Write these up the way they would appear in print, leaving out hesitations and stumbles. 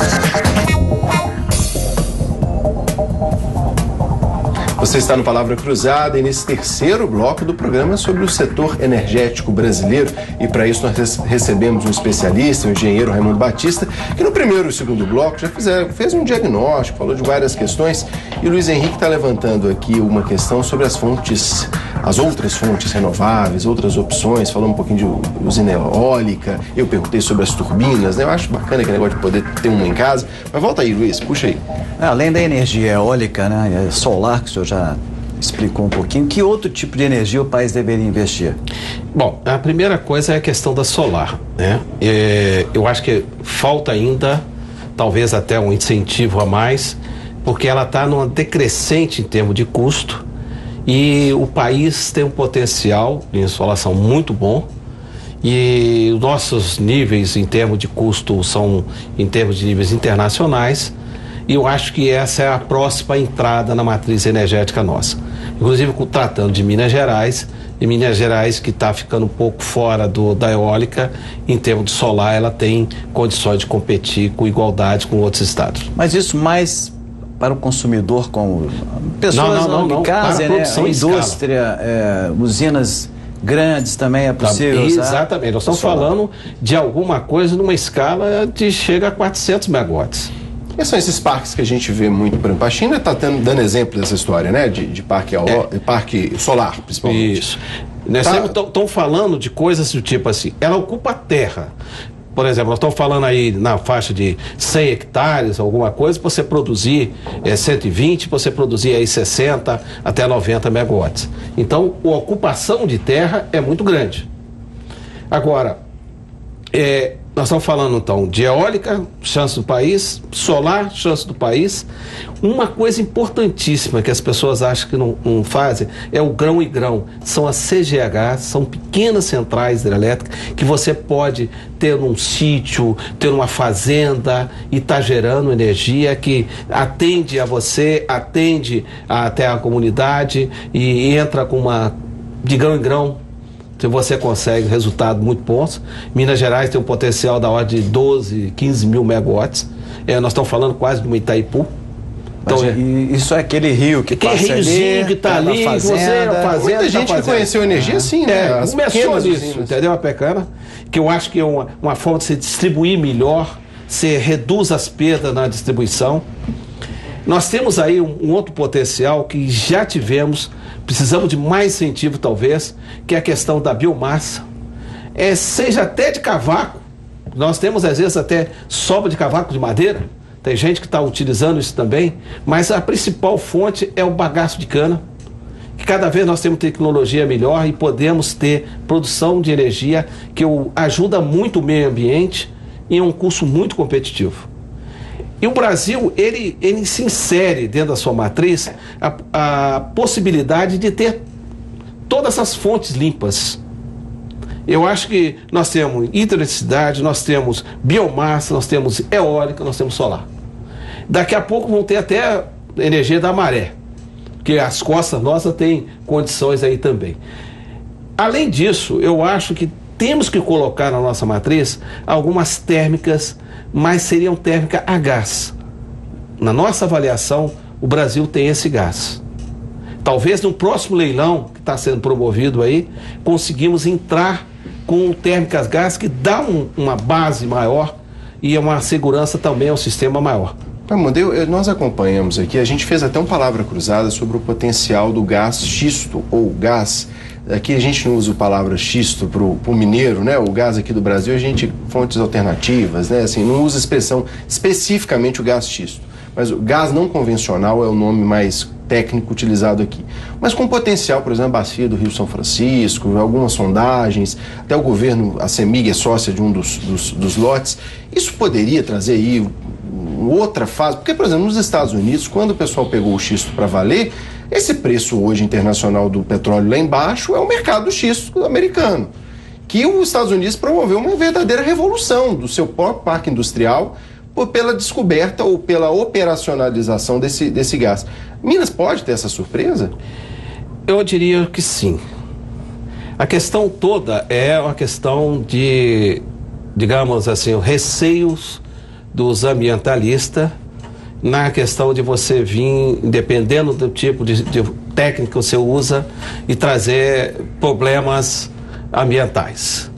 Você está no Palavra Cruzada e nesse terceiro bloco do programa sobre o setor energético brasileiro. E para isso nós recebemos um especialista, o engenheiro Raimundo Batista, que no primeiro e segundo bloco já fez um diagnóstico, falou de várias questões. E o Luiz Henrique está levantando aqui uma questão sobre as fontes, as outras fontes renováveis, outras opções, falou um pouquinho de usina eólica. Eu perguntei sobre as turbinas, né? Eu acho bacana aquele negócio de poder ter uma em casa. Mas volta aí, Luiz, puxa aí. Além da energia eólica, né, solar, que o senhor já explicou um pouquinho, que outro tipo de energia o país deveria investir? Bom, a primeira coisa é a questão da solar, né? Eu acho que falta ainda, talvez até um incentivo a mais, porque ela está numa decrescente em termos de custo e o país tem um potencial de insolação muito bom e os nossos níveis em termos de custo são em termos de níveis internacionais. E eu acho que essa é a próxima entrada na matriz energética nossa. Inclusive tratando de Minas Gerais, e Minas Gerais que está ficando um pouco fora da eólica, em termos de solar, ela tem condições de competir com igualdade com outros estados. Mas isso mais para o consumidor, como pessoas não, em casa, para a né? A indústria, usinas grandes também é possível. Exatamente, nós estamos falando de alguma coisa numa escala de chega a 400 megawatts. E são esses parques que a gente vê muito, por exemplo, a China está dando exemplo dessa história, né? De parque solar, principalmente. Isso. Nós estamos falando de coisas do tipo assim, ela ocupa a terra. Por exemplo, nós estamos falando aí na faixa de 100 hectares, alguma coisa, para você produzir 120, para você produzir aí 60 até 90 megawatts. Então, a ocupação de terra é muito grande. Agora, nós estamos falando então de eólica, chance do país, solar, chance do país. Uma coisa importantíssima que as pessoas acham que não fazem é o grão e grão. São as CGH, são pequenas centrais hidrelétricas que você pode ter num sítio, ter numa fazenda e está gerando energia que atende a você, atende até a comunidade e entra com uma de grão em grão. Você consegue resultados muito bons. Minas Gerais tem um potencial da ordem de 12, 15 mil megawatts. Nós estamos falando quase de uma Itaipu. Então, isso é aquele rio que passa riozinho ali, que está ali, fazenda, muita gente que conheceu energia assim, né? Começou nisso, entendeu? A pecana, que eu acho que é uma forma de se distribuir melhor, você reduz as perdas na distribuição. Nós temos aí um outro potencial que já tivemos, precisamos de mais incentivo talvez, que é a questão da biomassa, seja até de cavaco. Nós temos às vezes até sobra de cavaco de madeira, tem gente que está utilizando isso também, mas a principal fonte é o bagaço de cana, que cada vez nós temos tecnologia melhor e podemos ter produção de energia que ajuda muito o meio ambiente e é um custo muito competitivo. E o Brasil, ele se insere dentro da sua matriz a possibilidade de ter todas essas fontes limpas. Eu acho que nós temos hidroeletricidade, nós temos biomassa, nós temos eólica, nós temos solar. Daqui a pouco vão ter até energia da maré, porque as costas nossas têm condições aí também. Além disso, eu acho que temos que colocar na nossa matriz algumas térmicas, mas seriam térmicas a gás. Na nossa avaliação, o Brasil tem esse gás. Talvez no próximo leilão que está sendo promovido aí, conseguimos entrar com térmicas gás que dá uma base maior e uma segurança também ao sistema maior. Nós acompanhamos aqui, a gente fez até uma palavra cruzada sobre o potencial do gás xisto ou gás. Aqui a gente não usa a palavra xisto para o mineiro, né? O gás aqui do Brasil, fontes alternativas, né? Assim, não usa expressão especificamente o gás xisto. Mas o gás não convencional é o nome mais técnico utilizado aqui. Mas com potencial, por exemplo, a bacia do Rio São Francisco, algumas sondagens, até o governo, a CEMIG é sócia de um dos lotes. Isso poderia trazer aí outra fase, porque, por exemplo, nos Estados Unidos, quando o pessoal pegou o xisto para valer, esse preço hoje internacional do petróleo lá embaixo é o mercado do xisto americano, que os Estados Unidos promoveu uma verdadeira revolução do seu próprio parque industrial pela descoberta ou pela operacionalização desse gás. Minas pode ter essa surpresa? Eu diria que sim. A questão toda é uma questão de, digamos assim, receios dos ambientalistas na questão de você vir, dependendo do tipo de técnica que você usa, e trazer problemas ambientais.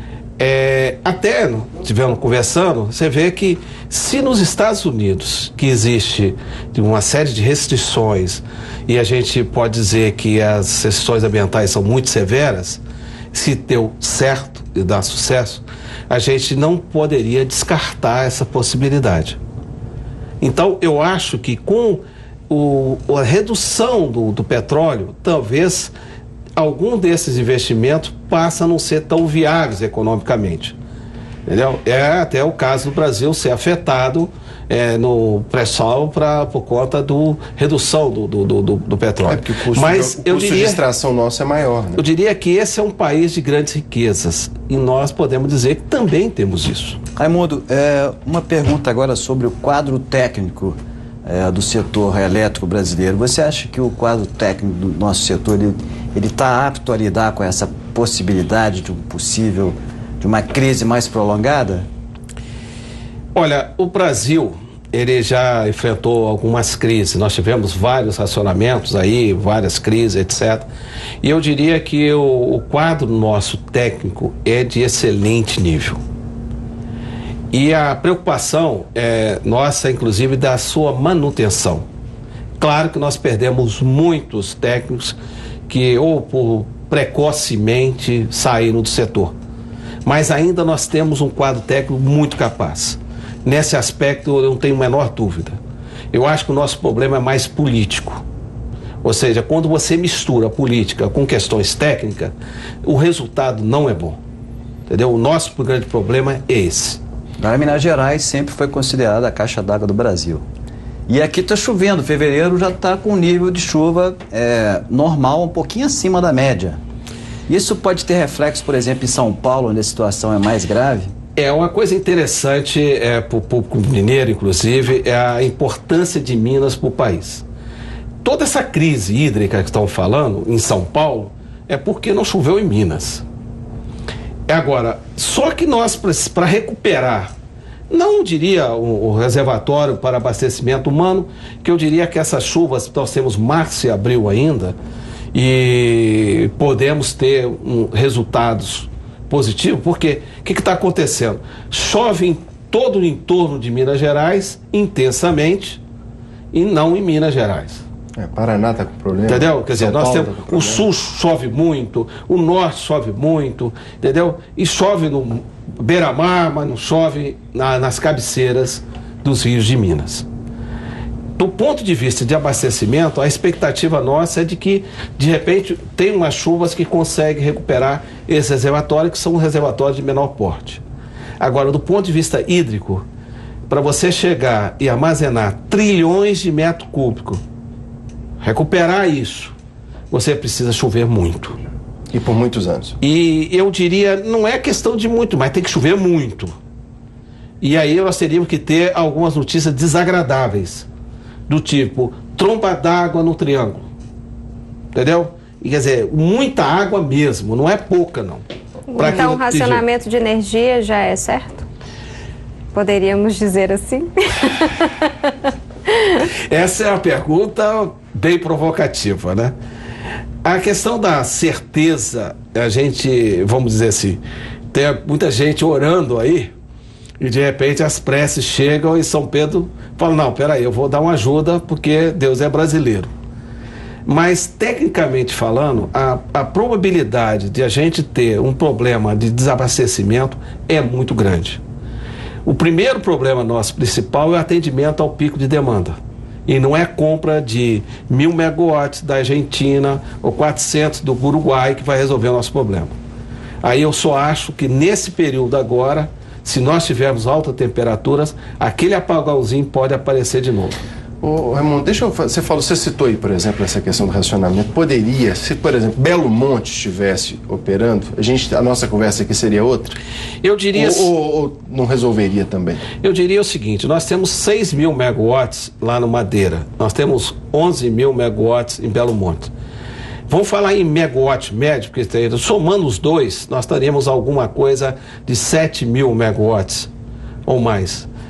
Até estivemos conversando, você vê que se nos Estados Unidos, que existe uma série de restrições, e a gente pode dizer que as restrições ambientais são muito severas, se deu certo e dá sucesso, a gente não poderia descartar essa possibilidade. Então, eu acho que com a redução do petróleo, talvez algum desses investimentos passe a não ser tão viáveis economicamente. Entendeu? É até o caso do Brasil ser afetado no pré-sal por conta da redução do petróleo. Porque o custo de extração nosso é maior, né? Eu diria que esse é um país de grandes riquezas e nós podemos dizer que também temos isso. Raimundo, uma pergunta agora sobre o quadro técnico do setor elétrico brasileiro. Você acha que o quadro técnico do nosso setor ele está apto a lidar com essa possibilidade de uma crise mais prolongada? Olha, o Brasil, ele já enfrentou algumas crises. Nós tivemos vários racionamentos aí, várias crises, etc. E eu diria que o quadro nosso técnico é de excelente nível. E a preocupação nossa, inclusive, da sua manutenção. Claro que nós perdemos muitos técnicos que ou precocemente saíram do setor. Mas ainda nós temos um quadro técnico muito capaz. Nesse aspecto eu não tenho a menor dúvida. Eu acho que o nosso problema é mais político. Ou seja, quando você mistura política com questões técnicas, o resultado não é bom. Entendeu? O nosso grande problema é esse. Minas Gerais sempre foi considerada a caixa d'água do Brasil. E aqui está chovendo, fevereiro já está com nível de chuva normal, um pouquinho acima da média. Isso pode ter reflexo, por exemplo, em São Paulo, onde a situação é mais grave? Uma coisa interessante para o público mineiro, inclusive, é a importância de Minas para o país. Toda essa crise hídrica que estão falando em São Paulo é porque não choveu em Minas. Agora, só que nós, para recuperar, não diria o reservatório para abastecimento humano, que eu diria que essas chuvas, nós temos março e abril ainda, e podemos ter resultados positivos, porque o que está acontecendo? Chove em todo o entorno de Minas Gerais, intensamente, e não em Minas Gerais. Paraná está com problema. Entendeu? Quer dizer, nós temos o sul chove muito, o norte chove muito, entendeu? E chove no beira-mar, mas não chove nas cabeceiras dos rios de Minas. Do ponto de vista de abastecimento, a expectativa nossa é de que, de repente, tem umas chuvas que conseguem recuperar esse reservatório, que são reservatórios de menor porte. Agora, do ponto de vista hídrico, para você chegar e armazenar trilhões de metros cúbicos, recuperar isso, você precisa chover muito. E por muitos anos. E eu diria, não é questão de muito, mas tem que chover muito. E aí nós teríamos que ter algumas notícias desagradáveis, do tipo, tromba d'água no triângulo. Entendeu? E, quer dizer, muita água mesmo, não é pouca não. Então o racionamento de energia já é certo? Poderíamos dizer assim? Essa é uma pergunta bem provocativa, né? A questão da certeza, a gente, vamos dizer assim, tem muita gente orando aí, e de repente as preces chegam e São Pedro fala, não, peraí, eu vou dar uma ajuda porque Deus é brasileiro. Mas, tecnicamente falando, a probabilidade de a gente ter um problema de desabastecimento é muito grande. O primeiro problema nosso principal é o atendimento ao pico de demanda. E não é compra de 1.000 megawatts da Argentina ou 400 do Uruguai que vai resolver o nosso problema. Aí eu só acho que nesse período agora, se nós tivermos altas temperaturas, aquele apagãozinho pode aparecer de novo. Ô, Raimundo, você citou aí, por exemplo, essa questão do racionamento. Poderia, se, por exemplo, Belo Monte estivesse operando, a nossa conversa aqui seria outra? Eu diria... Ou não resolveria também? Eu diria o seguinte, nós temos 6.000 megawatts lá no Madeira, nós temos 11.000 megawatts em Belo Monte. Vamos falar em megawatt médio, porque somando os dois, nós teríamos alguma coisa de 7.000 megawatts ou mais.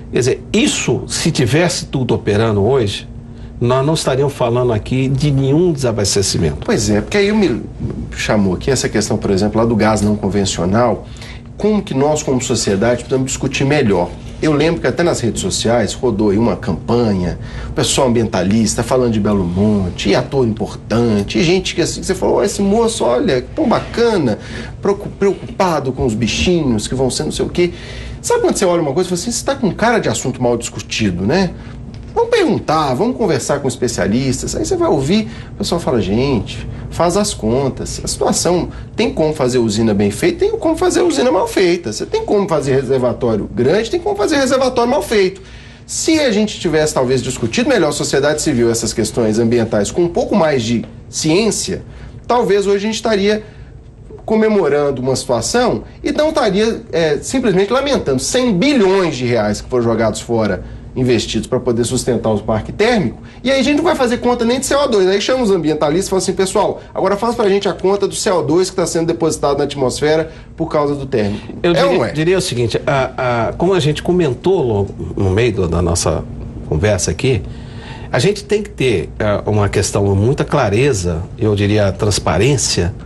Quer dizer, isso, se tivesse tudo operando hoje, nós não estaríamos falando aqui de nenhum desabastecimento. Pois é, porque aí me chamou aqui essa questão, por exemplo, lá do gás não convencional, como que nós, como sociedade, precisamos discutir melhor. Eu lembro que até nas redes sociais rodou aí uma campanha, o pessoal ambientalista falando de Belo Monte, e ator importante, e gente que assim, você falou, esse moço, olha, tão bacana, preocupado com os bichinhos que vão ser não sei o quê. Sabe quando você olha uma coisa e fala assim, você está com cara de assunto mal discutido, né? Vamos perguntar, vamos conversar com especialistas. Aí você vai ouvir, o pessoal fala, gente, faz as contas. A situação tem como fazer usina bem feita, tem como fazer usina mal feita. Você tem como fazer reservatório grande, tem como fazer reservatório mal feito. Se a gente tivesse talvez discutido melhor a sociedade civil essas questões ambientais com um pouco mais de ciência, talvez hoje a gente estaria comemorando uma situação e não estaria simplesmente lamentando 100 bilhões de reais que foram jogados fora, investidos para poder sustentar os parques térmicos, e aí a gente não vai fazer conta nem de CO2. Aí chama os ambientalistas e fala assim, pessoal, agora faz pra gente a conta do CO2 que está sendo depositado na atmosfera por causa do térmico. Eu diria o seguinte, como a gente comentou no meio da nossa conversa aqui, a gente tem que ter uma questão de muita clareza, eu diria transparência,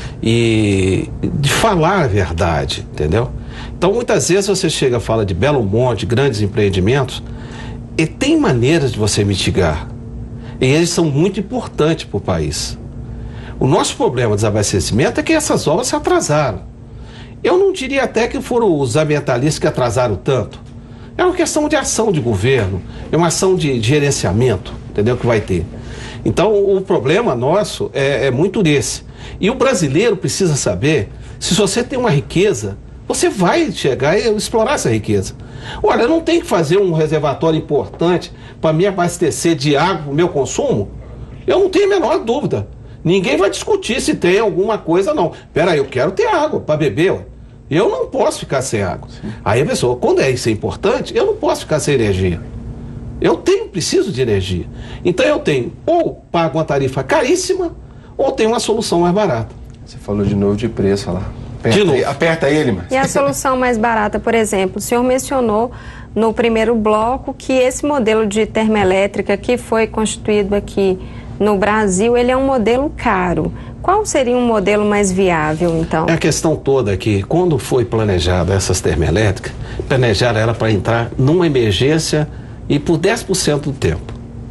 e de falar a verdade, entendeu? Então muitas vezes você chega e fala de Belo Monte, grandes empreendimentos, e tem maneiras de você mitigar. E eles são muito importantes para o país. O nosso problema de desabastecimento é que essas obras se atrasaram. Eu não diria até que foram os ambientalistas que atrasaram tanto. É uma questão de ação de governo, é uma ação de gerenciamento, entendeu? Que vai ter. Então o problema nosso é muito desse. E o brasileiro precisa saber, se você tem uma riqueza, você vai chegar e explorar essa riqueza. Olha, eu não tenho que fazer um reservatório importante para me abastecer de água para o meu consumo? Eu não tenho a menor dúvida. Ninguém vai discutir se tem alguma coisa, não. Peraí, eu quero ter água para beber. Ué. Eu não posso ficar sem água. Sim. Aí a pessoa, quando isso é importante, eu não posso ficar sem energia. Eu preciso de energia. Então eu tenho, ou pago uma tarifa caríssima, ou tenho uma solução mais barata. Você falou de novo de preço, olha lá. Aperta ele, mas... E a solução mais barata, por exemplo, o senhor mencionou no primeiro bloco que esse modelo de termoelétrica que foi constituído aqui no Brasil, ele é um modelo caro. Qual seria um modelo mais viável, então? É a questão toda aqui, quando foi planejada essas termoelétricas, planejaram ela para entrar numa emergência e por 10% do tempo.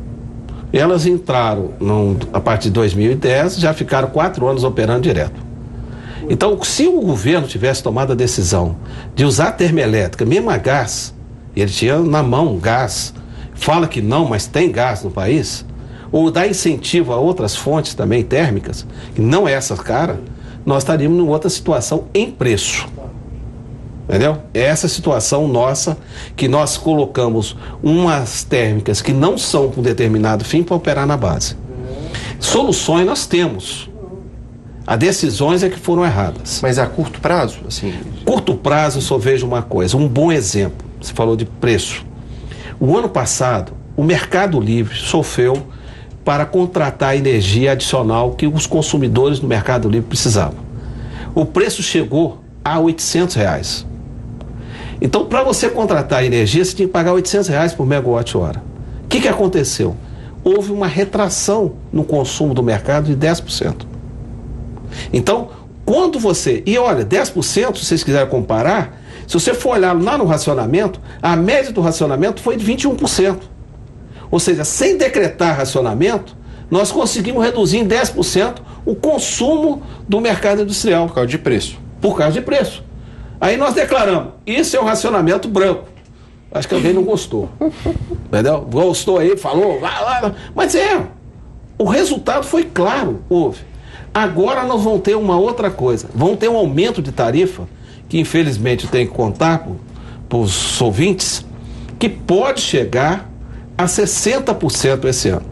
Elas entraram a partir de 2010, já ficaram 4 anos operando direto. Então, se o governo tivesse tomado a decisão de usar termoelétrica, mesmo a gás, ele tinha na mão gás, fala que não, mas tem gás no país, ou dar incentivo a outras fontes também térmicas, que não é essa cara, nós estaríamos em outra situação em preço. Entendeu? É essa situação nossa que nós colocamos umas térmicas que não são para um determinado fim para operar na base. Soluções nós temos. As decisões é que foram erradas. Mas a curto prazo? Assim... Curto prazo eu só vejo uma coisa, um bom exemplo. Você falou de preço. O ano passado, o Mercado Livre sofreu para contratar a energia adicional que os consumidores do Mercado Livre precisavam. O preço chegou a R$800. Então, para você contratar energia, você tinha que pagar R$800 por megawatt-hora. O que aconteceu? Houve uma retração no consumo do mercado de 10%. Então, quando você... E olha, 10%, se vocês quiserem comparar, se você for olhar lá no racionamento, a média do racionamento foi de 21%. Ou seja, sem decretar racionamento, nós conseguimos reduzir em 10% o consumo do mercado industrial. Por causa de preço. Por causa de preço. Aí nós declaramos, isso é um racionamento branco. Acho que alguém não gostou. Entendeu? Gostou aí, falou, mas o resultado foi claro, houve. Agora nós vamos ter uma outra coisa, vamos ter um aumento de tarifa, que infelizmente eu tenho que contar para os ouvintes, que pode chegar a 60% esse ano.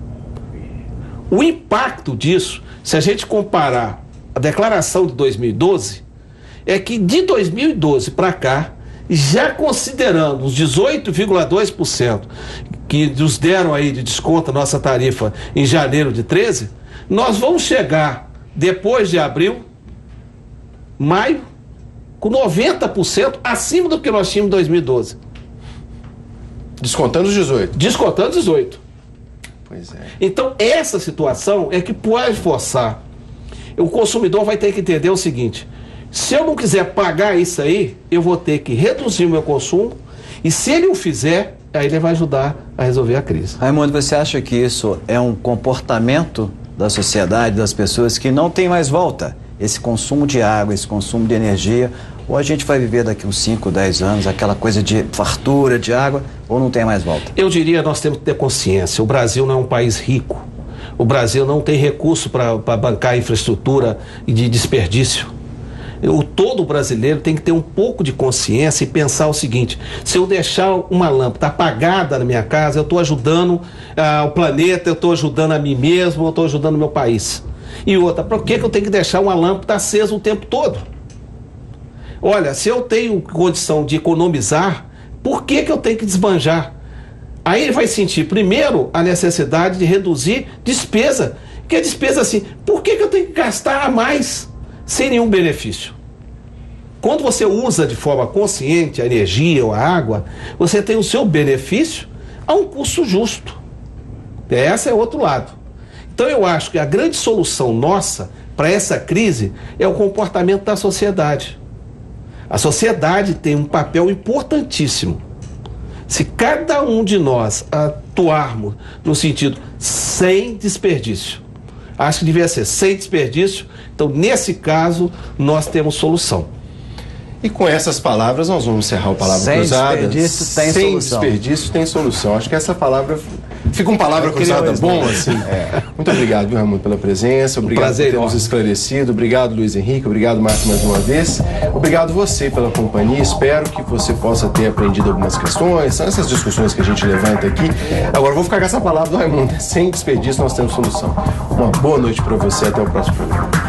O impacto disso, se a gente comparar a declaração de 2012, é que de 2012 para cá, já considerando os 18,2% que nos deram aí de desconto a nossa tarifa em janeiro de 13, nós vamos chegar depois de abril, maio, com 90% acima do que nós tínhamos em 2012. Descontando os 18. Descontando os 18. Pois é. Então, essa situação é que pode forçar. O consumidor vai ter que entender o seguinte: se eu não quiser pagar isso aí, eu vou ter que reduzir o meu consumo, e se ele o fizer, aí ele vai ajudar a resolver a crise. Raimundo, você acha que isso é um comportamento da sociedade, das pessoas, que não tem mais volta? Esse consumo de água, esse consumo de energia, ou a gente vai viver daqui uns 5, 10 anos, aquela coisa de fartura de água, ou não tem mais volta? Eu diria que nós temos que ter consciência. O Brasil não é um país rico. O Brasil não tem recurso para bancar infraestrutura de desperdício. Todo brasileiro tem que ter um pouco de consciência e pensar o seguinte: se eu deixar uma lâmpada apagada na minha casa, eu estou ajudando o planeta, eu estou ajudando a mim mesmo, eu estou ajudando o meu país. E outra, por que eu tenho que deixar uma lâmpada acesa o tempo todo? Olha, se eu tenho condição de economizar, por que eu tenho que desbanjar? Aí ele vai sentir, primeiro, a necessidade de reduzir despesa. Que é despesa assim, por que eu tenho que gastar a mais sem nenhum benefício? Quando você usa de forma consciente a energia ou a água, você tem o seu benefício a um custo justo. Esse é outro lado. Então eu acho que a grande solução nossa para essa crise é o comportamento da sociedade. A sociedade tem um papel importantíssimo. Se cada um de nós atuarmos no sentido sem desperdício, acho que devia ser sem desperdício, então nesse caso nós temos solução. E com essas palavras nós vamos encerrar o Palavra Cruzada. Sem desperdício tem sem solução. Desperdício tem solução. Acho que essa palavra fica uma palavra cruzada bom assim. Muito obrigado, viu, Raimundo, pela presença. Obrigado por termos esclarecido. Obrigado, Luiz Henrique. Obrigado, Márcio, mais uma vez. Obrigado você pela companhia. Espero que você possa ter aprendido algumas questões. São essas discussões que a gente levanta aqui. Agora eu vou ficar com essa palavra do Raimundo. Sem desperdício nós temos solução. Uma boa noite para você. Até o próximo programa.